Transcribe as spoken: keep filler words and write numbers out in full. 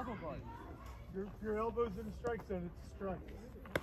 knuckle guard. Your, your elbow's in the strike zone, it's a strike.